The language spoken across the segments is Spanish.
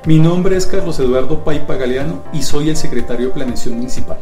Mi nombre es Carlos Eduardo Paipa Galeano y soy el secretario de Planeación Municipal.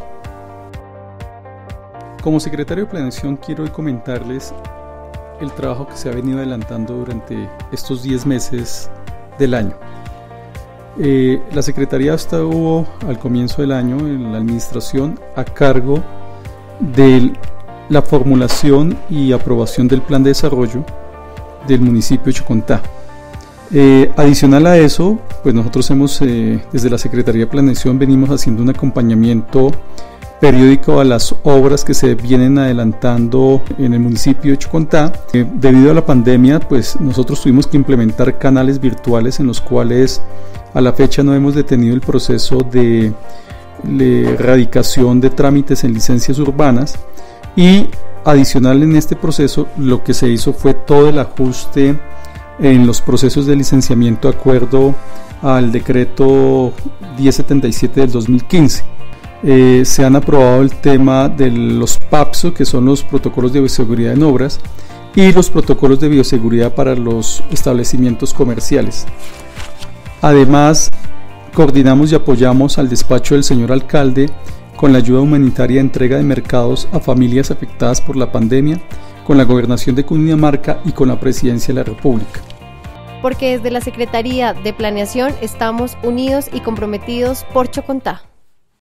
Como secretario de Planeación quiero hoy comentarles el trabajo que se ha venido adelantando durante estos 10 meses del año. La Secretaría estuvo al comienzo del año en la administración a cargo de la formulación y aprobación del plan de desarrollo del municipio de Chocontá. Adicional a eso, pues nosotros hemos desde la Secretaría de Planeación venimos haciendo un acompañamiento periódico a las obras que se vienen adelantando en el municipio de Chocontá. Debido a la pandemia, pues nosotros tuvimos que implementar canales virtuales en los cuales a la fecha no hemos detenido el proceso de erradicación de trámites en licencias urbanas, y adicional en este proceso lo que se hizo fue todo el ajuste en los procesos de licenciamiento de acuerdo al decreto 1077 del 2015. Se han aprobado el tema de los PAPSO, que son los protocolos de bioseguridad en obras, y los protocolos de bioseguridad para los establecimientos comerciales. Además, coordinamos y apoyamos al despacho del señor alcalde con la ayuda humanitaria de entrega de mercados a familias afectadas por la pandemia, con la Gobernación de Cundinamarca y con la Presidencia de la República. Porque desde la Secretaría de Planeación estamos unidos y comprometidos por Chocontá.